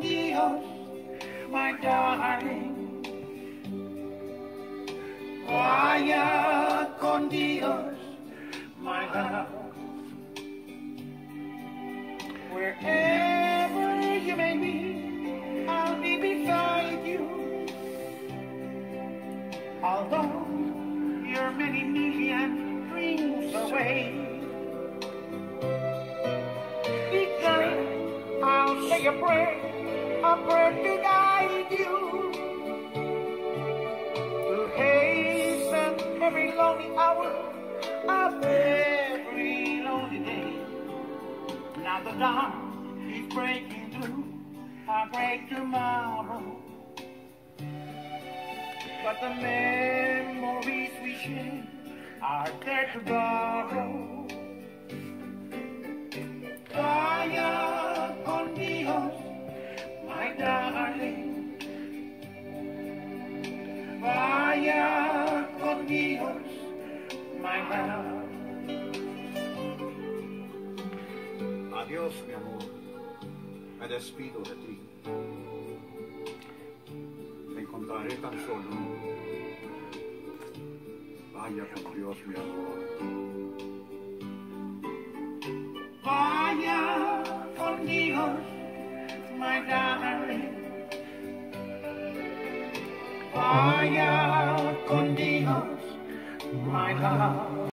Dios, my darling. Vaya con Dios, my love. Wherever you may be, I'll be beside you. Although you're many million dreams away, each night I'll say a prayer to guide you, to hasten every lonely hour of every lonely day. Now the dawn is breaking through, I'll break tomorrow, but the memories we share are there to borrow. Vaya con Dios, my darling. Vaya con Dios, my love. Adiós, mi amor, me despido de ti. Te encontraré tan solo. Vaya con Dios, mi amor. Vaya con Dios, my darling. Vaya con Dios, my love.